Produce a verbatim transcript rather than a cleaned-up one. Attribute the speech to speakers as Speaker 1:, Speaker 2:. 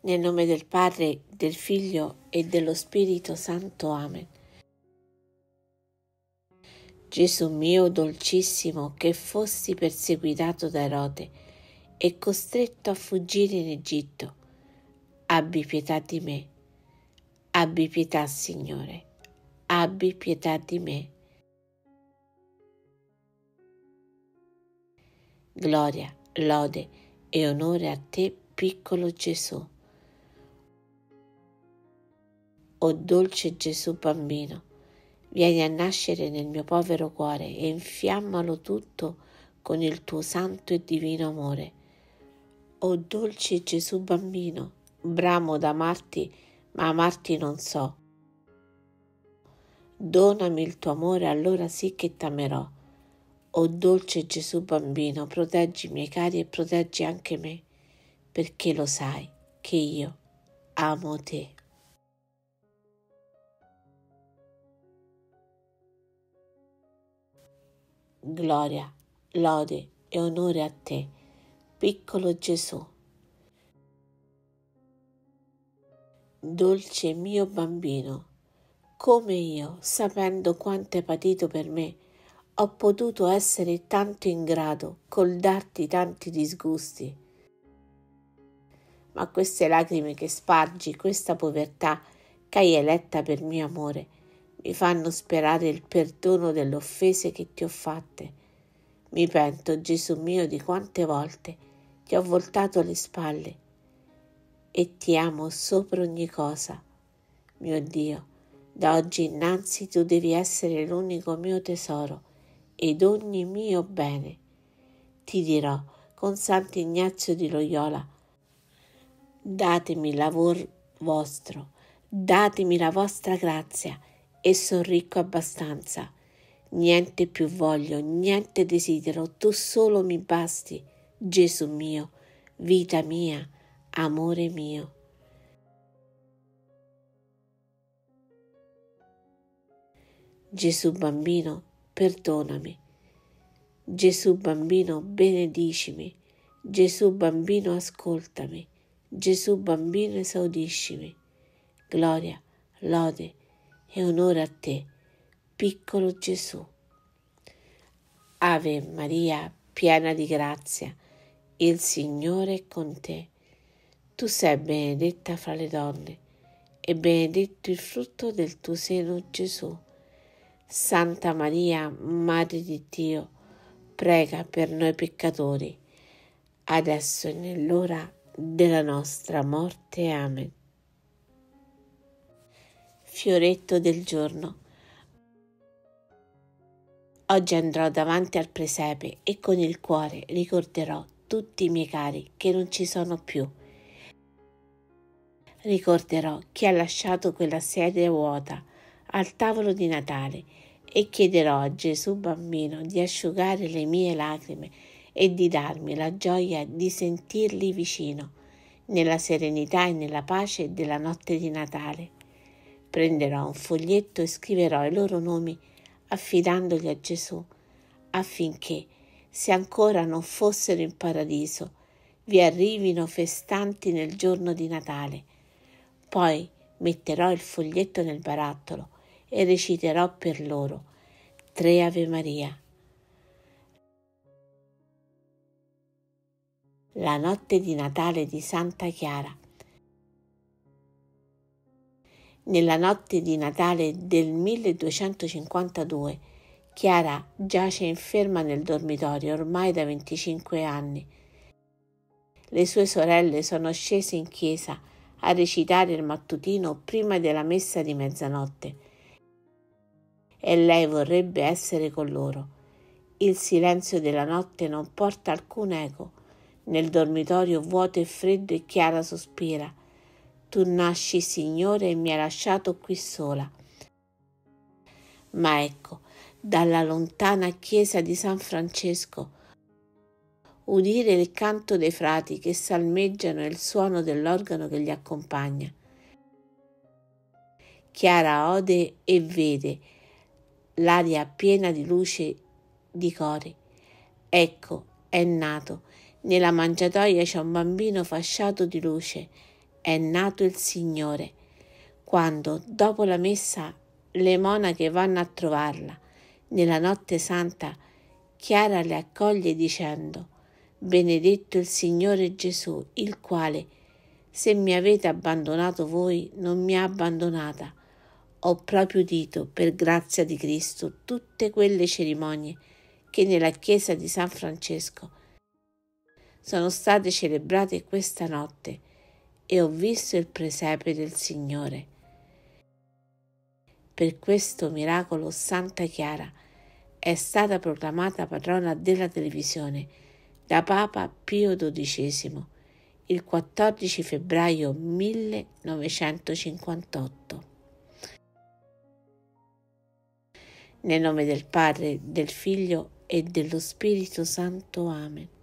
Speaker 1: Nel nome del Padre, del Figlio e dello Spirito Santo. Amen. Gesù mio dolcissimo, che fossi perseguitato da Erode e costretto a fuggire in Egitto, abbi pietà di me. Abbi pietà, Signore. Abbi pietà di me. Gloria, lode e onore a te, piccolo Gesù. O dolce Gesù bambino, vieni a nascere nel mio povero cuore e infiammalo tutto con il tuo santo e divino amore. O dolce Gesù bambino, bramo ad amarti, ma amarti non so. Donami il tuo amore, allora sì che t'amerò. O dolce Gesù bambino, proteggi i miei cari e proteggi anche me, perché lo sai che io amo te. Gloria, lode e onore a te, piccolo Gesù. Dolce mio bambino, come io, sapendo quanto hai patito per me, ho potuto essere tanto ingrato col darti tanti disgusti. Ma queste lacrime che spargi, questa povertà che hai eletta per mio amore, mi fanno sperare il perdono delle offese che ti ho fatte. Mi pento, Gesù mio, di quante volte ti ho voltato le spalle e ti amo sopra ogni cosa. Mio Dio, da oggi innanzi tu devi essere l'unico mio tesoro ed ogni mio bene. Ti dirò con Sant'Ignazio di Loyola: datemi l'amor vostro, datemi la vostra grazia e son ricco abbastanza. Niente più voglio, niente desidero, tu solo mi basti, Gesù mio, vita mia, amore mio. Gesù bambino, perdonami. Gesù bambino, benedicimi. Gesù bambino, ascoltami. Gesù bambino, esaudiscimi. Gloria, lode e onore a te, piccolo Gesù. Ave Maria, piena di grazia, il Signore è con te. Tu sei benedetta fra le donne e benedetto il frutto del tuo seno, Gesù. Santa Maria, Madre di Dio, prega per noi peccatori, adesso e nell'ora della nostra morte. Amen. Fioretto del giorno. Oggi andrò davanti al presepe e con il cuore ricorderò tutti i miei cari che non ci sono più. Ricorderò chi ha lasciato quella sedia vuota al tavolo di Natale e chiederò a Gesù bambino di asciugare le mie lacrime e di darmi la gioia di sentirli vicino, nella serenità e nella pace della notte di Natale. Prenderò un foglietto e scriverò i loro nomi affidandoli a Gesù, affinché, se ancora non fossero in paradiso, vi arrivino festanti nel giorno di Natale. Poi metterò il foglietto nel barattolo e reciterò per loro tre Ave Maria. La notte di Natale di Santa Chiara. Nella notte di Natale del milleduecentocinquantadue, Chiara giace inferma nel dormitorio ormai da venticinque anni. Le sue sorelle sono scese in chiesa a recitare il mattutino prima della messa di mezzanotte e lei vorrebbe essere con loro. Il silenzio della notte non porta alcun eco. Nel dormitorio vuoto e freddo e Chiara sospira: tu nasci, Signore, e mi hai lasciato qui sola. Ma ecco, dalla lontana chiesa di San Francesco, udire il canto dei frati che salmeggiano e il suono dell'organo che li accompagna. Chiara ode e vede l'aria piena di luce di cori. Ecco, è nato. Nella mangiatoia c'è un bambino fasciato di luce è nato il Signore, quando, dopo la messa, le monache vanno a trovarla. Nella notte santa, Chiara le accoglie dicendo: benedetto il Signore Gesù, il quale, se mi avete abbandonato voi, non mi ha abbandonata. Ho proprio udito, per grazia di Cristo, tutte quelle cerimonie che nella chiesa di San Francesco sono state celebrate questa notte e ho visto il presepe del Signore. Per questo miracolo Santa Chiara è stata proclamata patrona della televisione da Papa Pio dodicesimo il quattordici febbraio millenovecentocinquantotto. Nel nome del Padre, del Figlio e dello Spirito Santo. Amen.